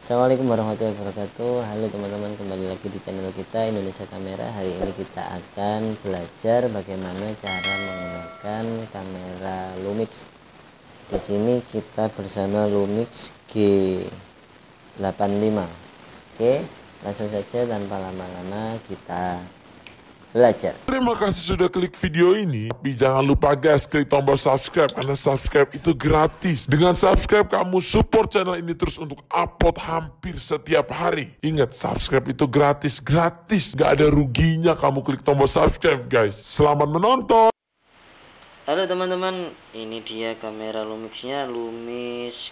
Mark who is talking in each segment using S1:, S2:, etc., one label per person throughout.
S1: Assalamualaikum warahmatullahi wabarakatuh. Halo teman-teman, kembali lagi di channel kita Indonesia Kamera. Hari ini kita akan belajar bagaimana cara menggunakan kamera Lumix. Di sini kita bersama Lumix G85. Oke, langsung saja tanpa lama-lama kita belajar.
S2: Terima kasih sudah klik video ini. Tapi jangan lupa guys, klik tombol subscribe karena subscribe itu gratis. Dengan subscribe kamu support channel ini terus untuk upload hampir setiap hari. Ingat, subscribe itu gratis, gak ada ruginya kamu klik tombol subscribe guys. Selamat menonton.
S1: Halo teman-teman, ini dia kamera Lumixnya, Lumix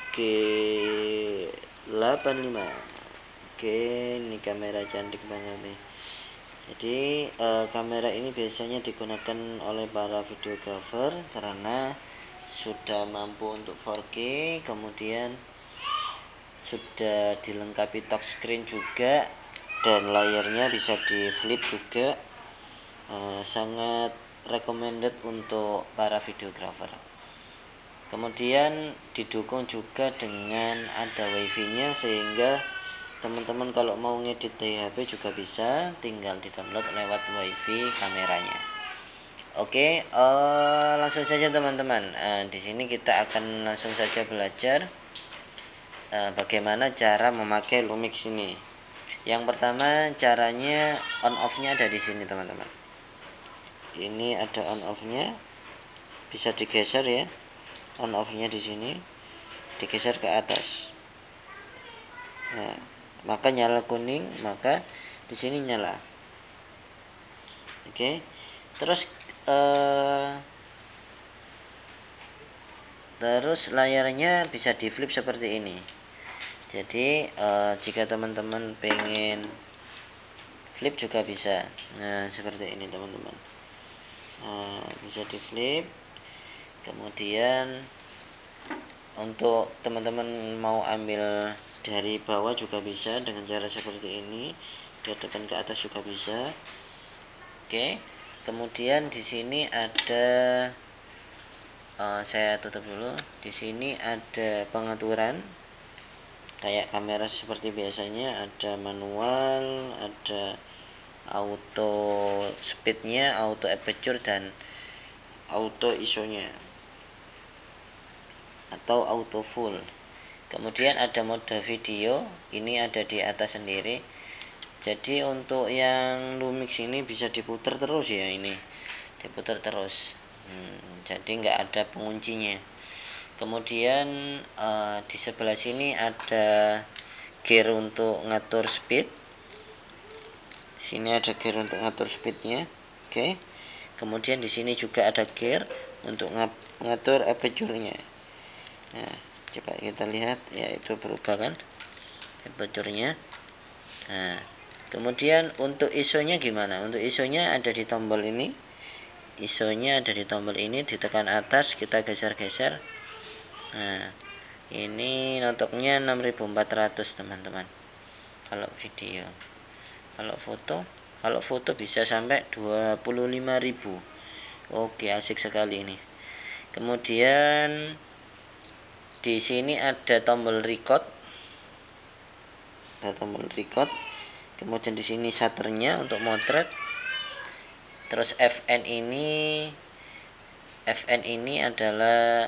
S1: G85. Oke, ini kamera cantik banget nih. Jadi kamera ini biasanya digunakan oleh para videographer karena sudah mampu untuk 4K, kemudian sudah dilengkapi touchscreen juga, dan layarnya bisa di flip juga. Sangat recommended untuk para videographer. Kemudian didukung juga dengan ada wifi-nya, sehingga teman-teman kalau mau ngedit dari HP juga bisa, tinggal di-download lewat wifi kameranya. Oke, langsung saja teman-teman. Di sini kita akan langsung saja belajar bagaimana cara memakai Lumix ini. Yang pertama, caranya on off-nya ada di sini teman-teman. Ini ada on off-nya, bisa digeser ya. On off-nya di sini, digeser ke atas. Nah, maka nyala kuning, maka di sini nyala. Oke, terus layarnya bisa di flip seperti ini. Jadi jika teman-teman pengen flip juga bisa. Nah, seperti ini teman-teman. Bisa di flip. Kemudian untuk teman-teman mau ambil dari bawah juga bisa dengan cara seperti ini, dihadapkan ke atas juga bisa. Oke, kemudian di sini ada saya tutup dulu. Di sini ada pengaturan kayak kamera seperti biasanya, ada manual, ada auto speednya, auto aperture, dan auto ISO-nya atau auto full. Kemudian ada mode video, ini ada di atas sendiri. Jadi untuk yang Lumix ini bisa diputar terus ya, ini diputar terus. Jadi nggak ada penguncinya. Kemudian di sebelah sini ada gear untuk ngatur speed. Sini ada gear untuk ngatur speednya. Oke. Kemudian di sini juga ada gear untuk ngatur aperture-nya. Nah, coba kita lihat ya, itu berubah kan aperture-nya. Nah, kemudian untuk ISO-nya gimana? Untuk ISO-nya ada di tombol ini. ISO-nya ada di tombol ini, ditekan atas, kita geser-geser. Nah, ini notoknya 6400 teman-teman. Kalau video, kalau foto bisa sampai 25.000. Oke, asik sekali ini. Kemudian di sini ada tombol record. Kemudian di sini shutternya untuk motret. Terus FN ini adalah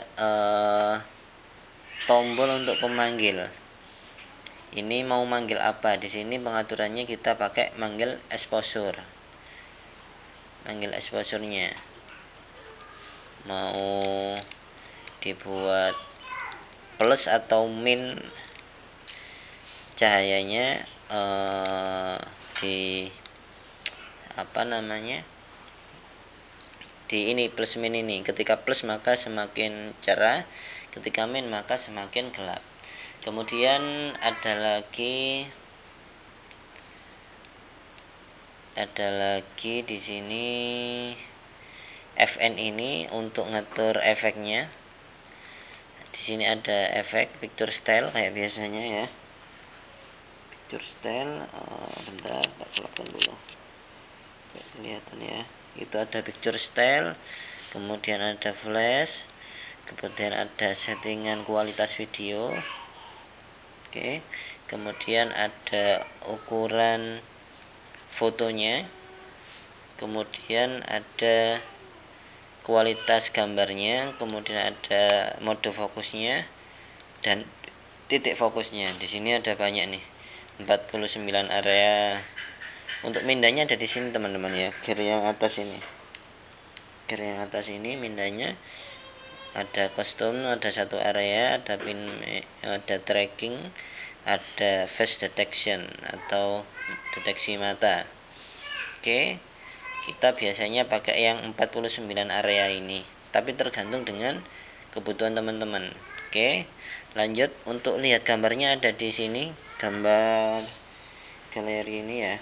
S1: tombol untuk pemanggil. Ini mau manggil apa? Di sini pengaturannya kita pakai manggil exposure. Manggil exposure-nya. Mau dibuat plus atau min cahayanya, di di ini plus min ini. Ketika plus maka semakin cerah, ketika min maka semakin gelap. Kemudian ada lagi di sini FN ini untuk ngatur efeknya. Di sini ada efek picture style kayak biasanya ya. Picture style, bentar, tak keluarkan dulu. Kelihatan ya. Itu ada picture style, kemudian ada flash, kemudian ada settingan kualitas video. Oke, kemudian ada ukuran fotonya, kemudian ada kualitas gambarnya, kemudian ada mode fokusnya dan titik fokusnya. Di sini ada banyak nih, 49 area. Untuk mindanya ada di sini teman-teman ya, gear yang atas ini. Gear yang atas ini mindanya ada custom, ada satu area, ada pin, ada tracking, ada face detection atau deteksi mata. Oke, kita biasanya pakai yang 49 area ini, tapi tergantung dengan kebutuhan teman-teman. Oke, lanjut. Untuk lihat gambarnya ada di sini, gambar galeri ini ya.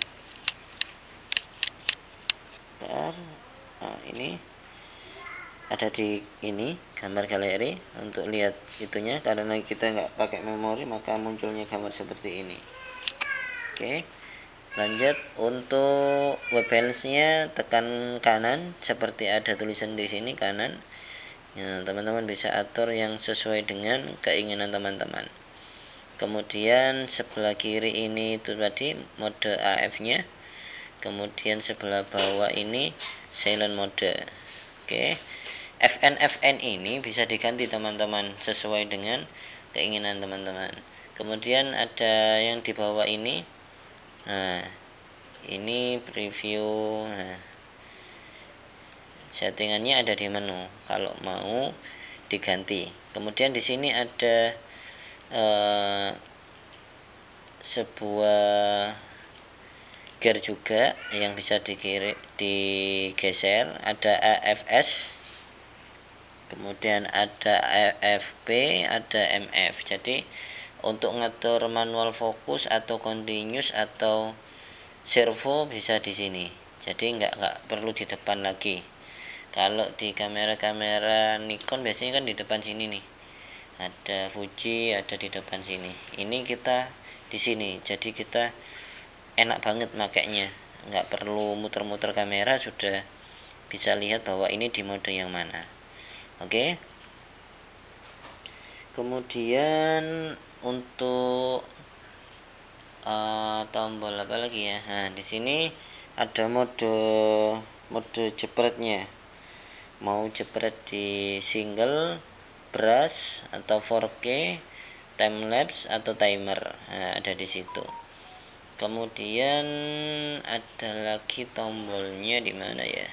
S1: Nah, ini ada di ini gambar galeri. Untuk lihat itunya, karena kita nggak pakai memori maka munculnya gambar seperti ini. Oke, lanjut. Untuk web balance-nya tekan kanan seperti ada tulisan di sini kanan. Ya, teman-teman bisa atur yang sesuai dengan keinginan teman-teman. Kemudian sebelah kiri ini itu tadi mode AF-nya. Kemudian sebelah bawah ini silent mode. Oke, FN ini bisa diganti teman-teman sesuai dengan keinginan teman-teman. Kemudian ada yang di bawah ini. Nah, ini preview. Nah, settingannya ada di menu kalau mau diganti. Kemudian di sini ada sebuah gear juga yang bisa digeser. Ada AFS, kemudian ada AFP, ada MF. Jadi untuk ngatur manual fokus atau continuous atau servo bisa di sini. Jadi nggak perlu di depan lagi. Kalau di kamera-kamera Nikon biasanya kan di depan sini nih. Ada Fuji ada di depan sini. Ini kita di sini. Jadi kita enak banget makainya, nggak perlu muter-muter kamera, sudah bisa lihat bahwa ini di mode yang mana. Oke. Kemudian untuk tombol apa lagi ya? Nah, di sini ada mode jepretnya. Mau jepret di single, brush atau 4K, time lapse atau timer. Nah, ada di situ. Kemudian ada lagi tombolnya di mana ya?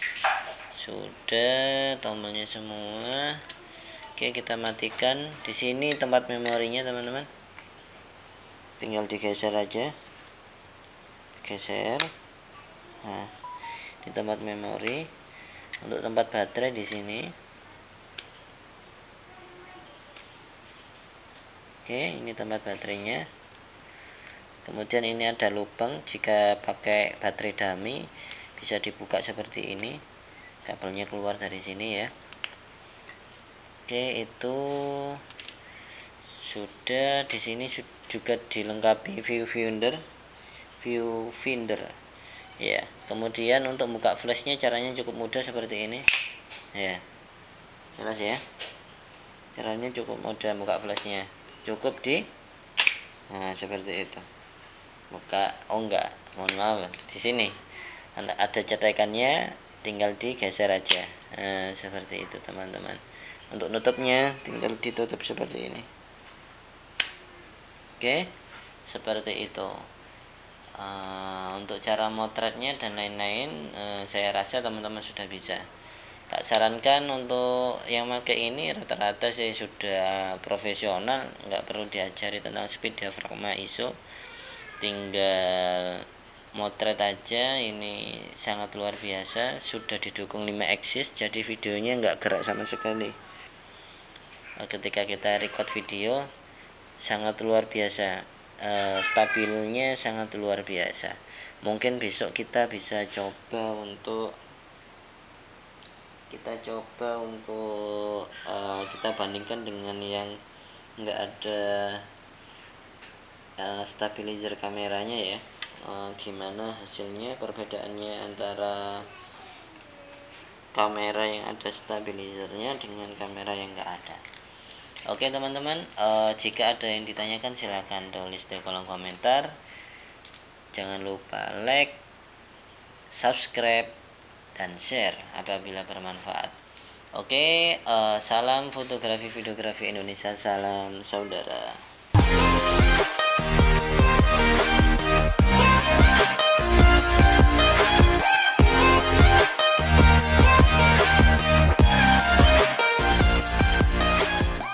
S1: Sudah tombolnya semua. Oke, kita matikan. Di sini tempat memorinya teman-teman. Tinggal digeser aja. Geser. Nah, di tempat memori. Untuk tempat baterai di sini. Oke, ini tempat baterainya. Kemudian ini ada lubang, jika pakai baterai dummy bisa dibuka seperti ini, kabelnya keluar dari sini ya. Oke, itu sudah. Di sini juga dilengkapi viewfinder ya. Kemudian untuk buka flashnya caranya cukup mudah seperti ini ya. Jelas ya, caranya cukup mudah buka flashnya, cukup nah seperti itu. Buka, mohon maaf, di sini ada cetekannya, tinggal digeser aja. Nah, seperti itu teman-teman. Untuk nutupnya tinggal ditutup seperti ini. Oke, seperti itu. Untuk cara motretnya dan lain-lain, saya rasa teman-teman sudah bisa. Tak sarankan untuk yang pakai ini rata-rata saya sudah profesional, nggak perlu diajari tentang speed, diafragma, ISO, tinggal motret aja. Ini sangat luar biasa, sudah didukung 5 axis, jadi videonya nggak gerak sama sekali. Ketika kita record video sangat luar biasa, stabilnya sangat luar biasa. Mungkin besok kita bisa coba untuk kita bandingkan dengan yang nggak ada stabilizer kameranya ya. Gimana hasilnya, perbedaannya antara kamera yang ada stabilizernya dengan kamera yang nggak ada. Oke teman-teman, jika ada yang ditanyakan silahkan tulis di kolom komentar. Jangan lupa like, subscribe, dan share apabila bermanfaat. Oke, salam fotografi videografi Indonesia, salam saudara.